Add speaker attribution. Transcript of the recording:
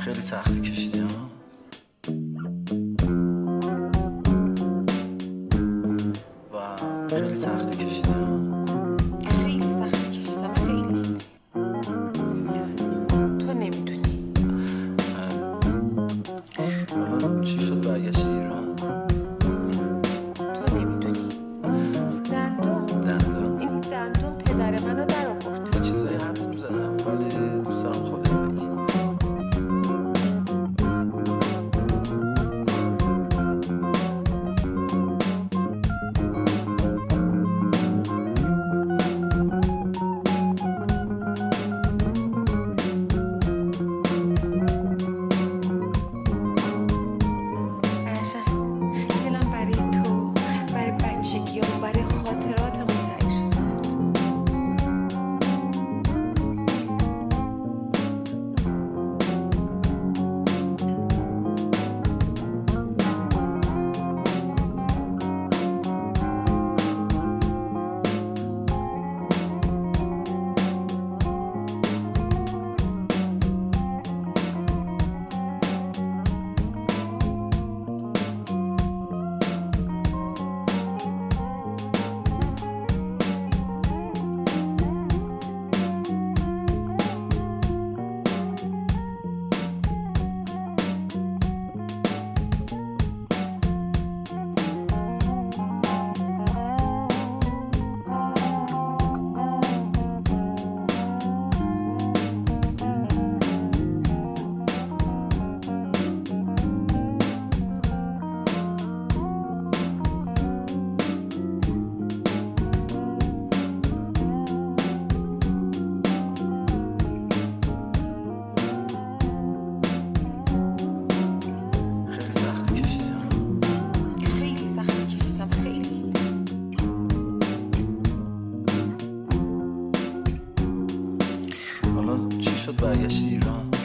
Speaker 1: خیلی سختی کشیدی ها. و خیلی سختی کشیدی ها.
Speaker 2: خیلی سختی کشیدم، خیلی. تو نمیدونی.
Speaker 1: حالا چی شد برگشتی ایران؟
Speaker 2: تو نمیدونی. دندون این دندون پدر منو در آورد.
Speaker 1: یه چیزایی حدس میزنم ولی دوست دارم خودت بگی.
Speaker 2: دلم برای تو، برای بچگیام، برای خاطراتمون تنگ شده بود.
Speaker 1: حالا چی شد برگشتی ایران؟